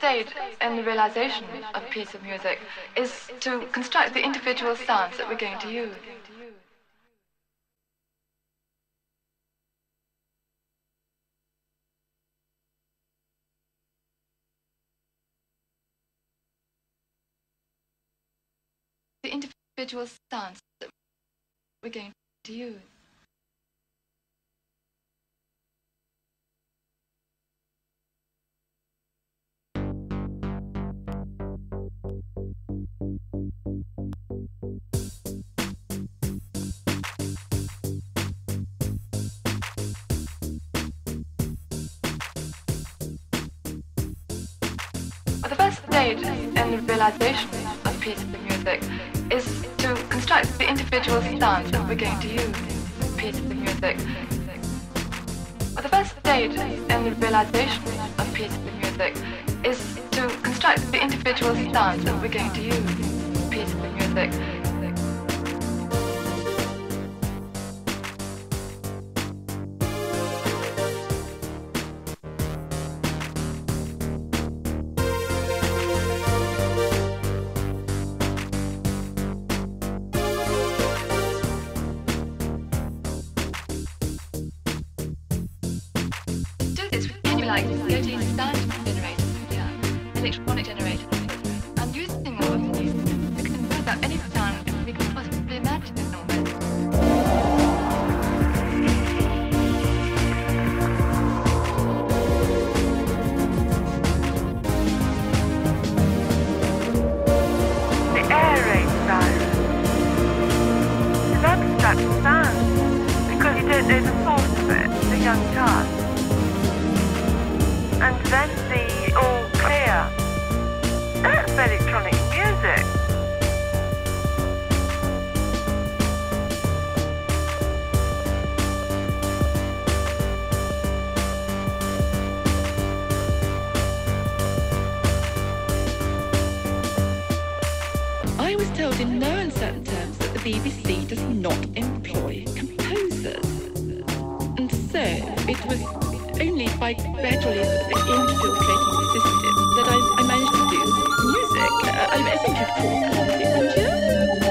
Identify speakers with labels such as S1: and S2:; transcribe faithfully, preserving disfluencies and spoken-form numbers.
S1: stage in the realization of a piece of music is to construct the individual sounds that we're going to use. The individual sounds that we're going to use. Well, the first stage in the realization of a piece of music is to construct the individual sounds that we're going to use. Piece of music. Well, the first stage in the realization of a piece of music is to construct the individual sounds that we're going to use. Piece of music. Like thirteen sound generators, yeah, electronic generators. I'm using all of these to convert out any sound we can possibly imagine in almost.
S2: The air raid sound is abstract sound because you don't know the source of it, the young child. And then the all clear. That's electronic music.
S3: I was told in no uncertain terms that the B B C does not employ composers. And so it was only by gradually infiltrating the system that I, I managed to do music. Uh, I think you'd call it, don't you?